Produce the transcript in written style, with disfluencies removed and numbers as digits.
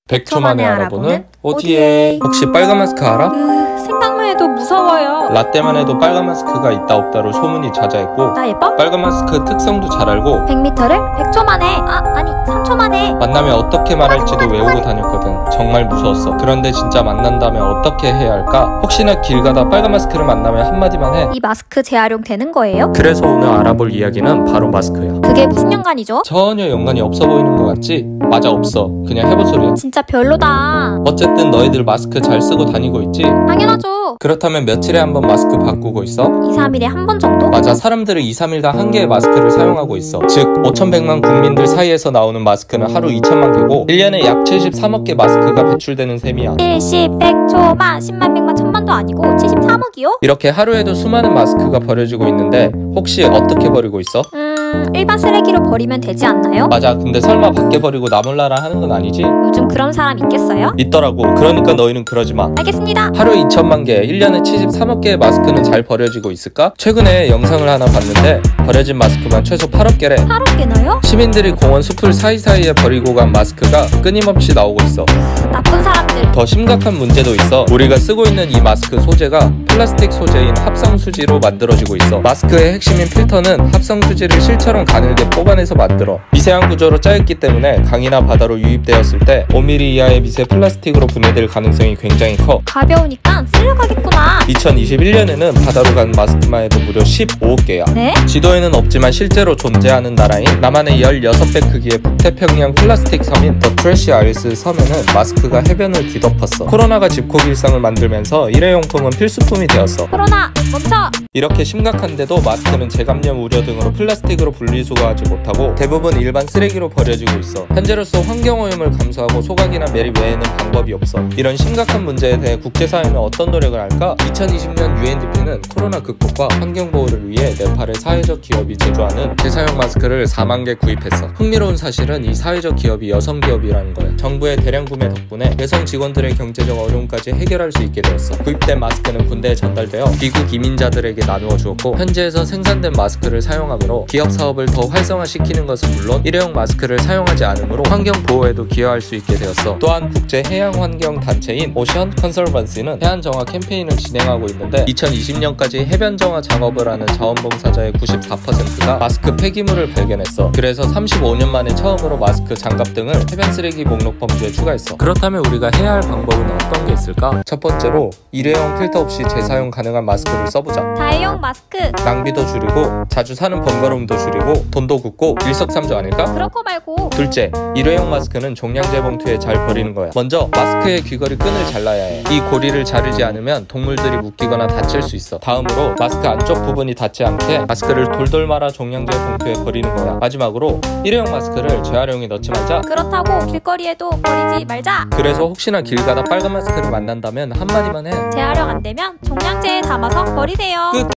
100초 만에 알아보는 OTA. 혹시 빨간 마스크 알아? 생각만 해도 무서워요. 라떼만 해도 빨간 마스크가 있다 없다로 소문이 자자했고, 나 예뻐? 빨간 마스크 특성도 잘 알고 100m를 100초 만에 아니 3초 만에 만나면 어떻게 말할지도 외우고 다녔거든. 정말 무서웠어. 그런데 진짜 만난다면 어떻게 해야 할까? 혹시나 길 가다 빨간 마스크를 만나면 한마디만 해. 이 마스크 재활용 되는 거예요? 그래서 오늘 알아볼 이야기는 바로 마스크야. 그게 무슨 연관이죠? 전혀 연관이 없어 보이는 것 같지? 맞아, 없어. 그냥 해본 소리야. 진짜 별로다. 어쨌든 너희들 마스크 잘 쓰고 다니고 있지? 당연하죠. 그렇다면 며칠에 한 번 마스크 바꾸고 있어? 2, 3일에 한 번 정도? 맞아, 사람들은 2, 3일당 한 개의 마스크를 사용하고 있어. 즉 5,100만 국민들 사이에서 나오는 마스크는 하루 2천만 개고 1년에 약 73억 개 마스크가 배출되는 셈이야. 1, 10, 100, 초만, 10만, 100만, 1000만도 아니고 73억이요? 이렇게 하루에도 수많은 마스크가 버려지고 있는데 혹시 어떻게 버리고 있어? 일반 쓰레기로 버리면 되지 않나요? 맞아, 근데 설마 밖에 버리고 나 몰라라 하는 건 아니지? 요즘 그런 사람 있겠어요? 있더라고. 그러니까 너희는 그러지 마. 알겠습니다. 하루 2천만 개, 1년에 73억 개의 마스크는 잘 버려지고 있을까? 최근에 영상을 하나 봤는데 버려진 마스크만 최소 8억 개래. 8억 개나요? 시민들이 공원 숲을 사이사이에 버리고 간 마스크가 끊임없이 나오고 있어. 나쁜 사람들. 더 심각한 문제도 있어. 우리가 쓰고 있는 이 마스크 소재가 플라스틱 소재인 합성수지로 만들어지고 있어. 마스크의 핵심인 필터는 합성수지를 실처럼 가늘게 뽑아내서 만들어. 미세한 구조로 짜였기 때문에 강이나 바다로 유입되었을 때 5mm 이하의 미세 플라스틱으로 분해될 가능성이 굉장히 커. 가벼우니까 쓸려가겠구나. 2021년에는 바다로 간 마스크만 해도 무려 15억 개야. 네? 지도에는 없지만 실제로 존재하는 나라인 남한의 16배 크기의 북태평양 플라스틱 섬인 더 트래시 아일스 섬에는 마스크가 해변을 뒤덮었어. 코로나가 집콕 일상을 만들면서 일회용품은 필수품이 되었어. 코로나 멈춰. 이렇게 심각한데도 마스크는 재감염 우려 등으로 플라스틱으로 분리수거하지 못하고 대부분 일반 쓰레기로 버려지고 있어. 현재로서 환경오염을 감수하고 소각이나 매립 외에는 방법이 없어. 이런 심각한 문제에 대해 국제사회는 어떤 노력을 할까? 2020년 UNDP는 코로나 극복과 환경보호를 위해 네팔의 사회적 기업이 제조하는 재사용 마스크를 4만 개 구입했어. 흥미로운 사실은 이 사회적 기업이 여성 기업이라는 거야. 정부의 대량 구매 덕분에 여성 직원들의 경제적 어려움까지 해결할 수 있게 되었어. 구입된 마스크는 군대에 전달되어 귀국 이민자들에게 나누어 주었고, 현지에서 생산된 마스크를 사용하므로 기업 사업을 더 활성화시키는 것은 물론 일회용 마스크를 사용하지 않으므로 환경 보호에도 기여할 수 있게 되었어. 또한 국제 해양 환경 단체인 오션 컨설번시는 해안 정화 캠페인을 진행하고 있는데 2020년까지 해변 정화 작업을 하는 자원봉사자의 94%가 마스크 폐기물을 발견했어. 그래서 35년 만에 처음으로 마스크, 장갑 등을 해변 쓰레기 목록 범주에 추가했어. 그렇다면 우리가 해야 할 방법은 어떤 게 있을까? 첫 번째로 일회용 필터 없이 재사용 가능한 마스크를 써보자. 다회용 마스크. 낭비도 줄이고 자주 사는 번거로움도 줄이고 돈도 굳고 일석삼조 아닐까? 그렇고 말고. 둘째, 일회용 마스크는 종량제 봉투에 잘 버리는 거야. 먼저 마스크의 귀걸이 끈을 잘라야 해. 이 고리를 자르지 않으면 동물들이 묶이거나 다칠 수 있어. 다음으로 마스크 안쪽 부분이 닿지 않게 마스크를 돌돌 말아 종량제 봉투에 버리는 거야. 마지막으로 일회용 마스크를 재활용에 넣지 말자. 그렇다고 길거리에도 버리지 말자. 그래서 혹시나 길 가다 빨간 마스크를 만난다면 한마디만 해. 재활용 안 되면 종량제에 담아서 버리세요. 끝.